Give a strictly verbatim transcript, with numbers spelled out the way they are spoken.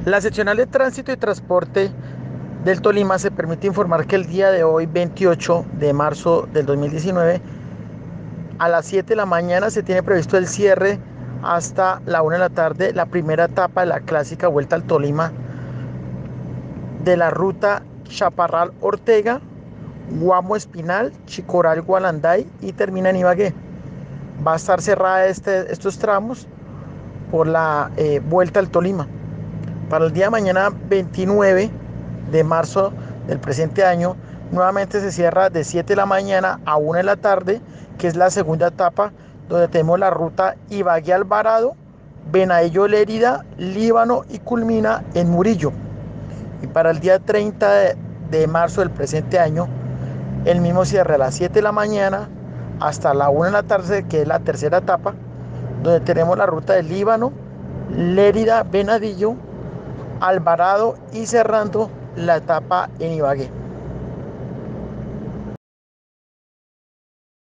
La seccional de tránsito y transporte del Tolima se permite informar que el día de hoy, veintiocho de marzo del dos mil diecinueve, a las siete de la mañana se tiene previsto el cierre hasta la una de la tarde, la primera etapa de la clásica Vuelta al Tolima de la ruta Chaparral Ortega, Guamo Espinal, Chicoral Gualanday y termina en Ibagué. Va a estar cerrada este, estos tramos por la eh, Vuelta al Tolima. Para el día de mañana, veintinueve de marzo del presente año, nuevamente se cierra de siete de la mañana a una de la tarde, que es la segunda etapa, donde tenemos la ruta Ibagué Alvarado, Venadillo Lérida, Líbano y culmina en Murillo. Y para el día treinta de, de marzo del presente año, el mismo cierra a las siete de la mañana hasta la una de la tarde, que es la tercera etapa, donde tenemos la ruta de Líbano, Lérida, Venadillo, Alvarado y cerrando la etapa en Ibagué.